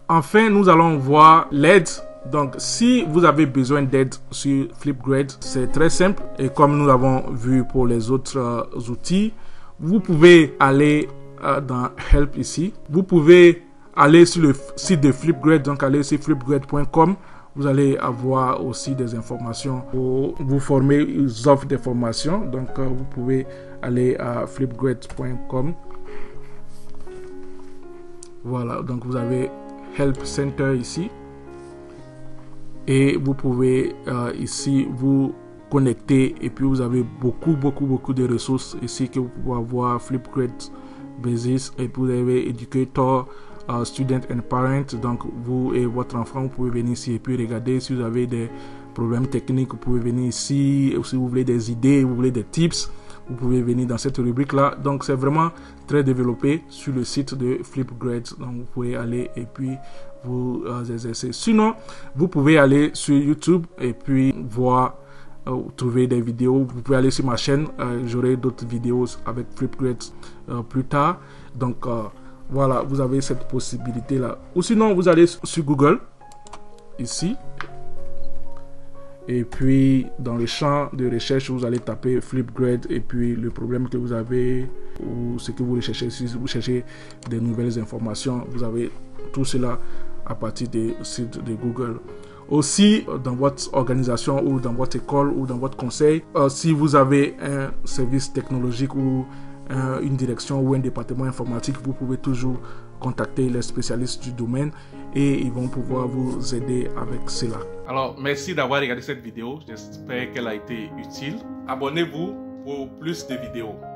Enfin, nous allons voir l'aide. Donc, si vous avez besoin d'aide sur Flipgrid, c'est très simple. Et comme nous l'avons vu pour les autres outils, vous pouvez aller dans Help ici. Vous pouvez aller sur le site de Flipgrid, donc aller sur flipgrid.com. Vous allez avoir aussi des informations pour vous former. Ils offrent des formations. Donc, vous pouvez aller à flipgrid.com. Voilà, donc vous avez Help Center ici. Et vous pouvez ici vous connecter et puis vous avez beaucoup de ressources ici que vous pouvez avoir. Flipgrid Basis, et puis vous avez Educator, Student and Parent. Donc vous et votre enfant, vous pouvez venir ici et puis regarder si vous avez des problèmes techniques. Vous pouvez venir ici, et si vous voulez des idées, vous voulez des tips, vous pouvez venir dans cette rubrique là. Donc c'est vraiment très développé sur le site de Flipgrid. Donc vous pouvez aller et puis vous exercer. Sinon, vous pouvez aller sur YouTube et puis voir, trouver des vidéos. Vous pouvez aller sur ma chaîne, j'aurai d'autres vidéos avec Flipgrid plus tard. Donc voilà, vous avez cette possibilité là. Ou sinon, vous allez sur Google ici. Et puis dans le champ de recherche, vous allez taper Flipgrid et puis le problème que vous avez ou ce que vous recherchez. Si vous cherchez des nouvelles informations, vous avez tout cela à partir des sites de Google. Aussi, dans votre organisation ou dans votre école ou dans votre conseil, si vous avez un service technologique ou une direction ou un département informatique, vous pouvez toujours contacter les spécialistes du domaine et ils vont pouvoir vous aider avec cela. Alors, merci d'avoir regardé cette vidéo. J'espère qu'elle a été utile. Abonnez-vous pour plus de vidéos.